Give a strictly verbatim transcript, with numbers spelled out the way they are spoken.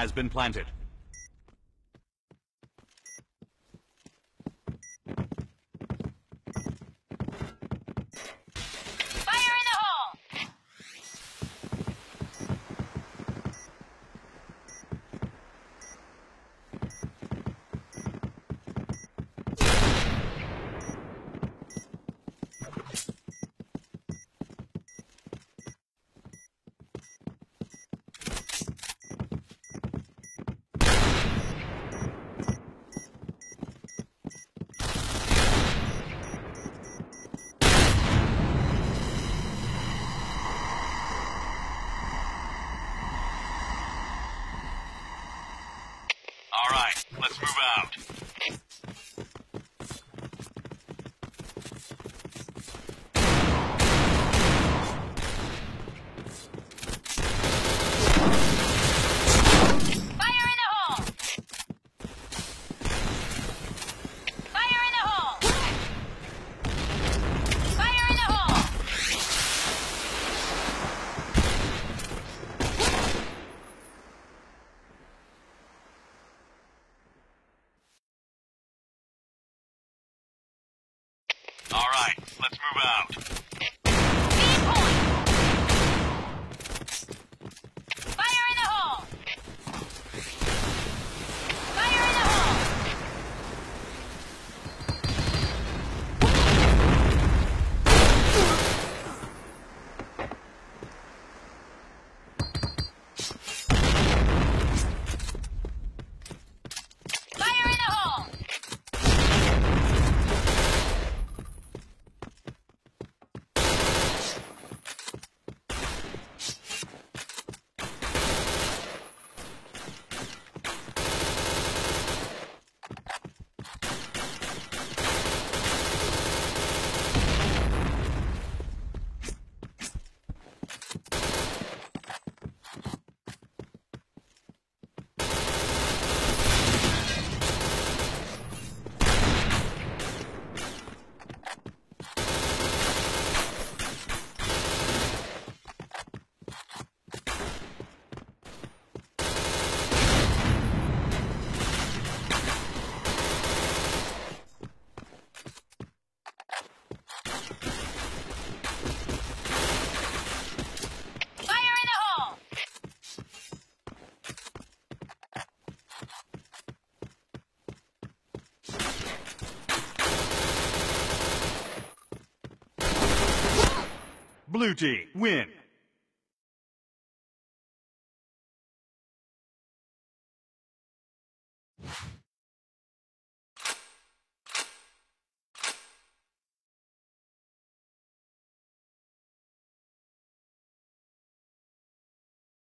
has been planted. Fire in the hole! All right, let's move out. Fire in the hole! Fire in the hole! Fire in the hole! All right, let's move out. Speed point! Fire in the hole! Fire in the hole! Fire in the hole! Fire in the hole! Blue team, win.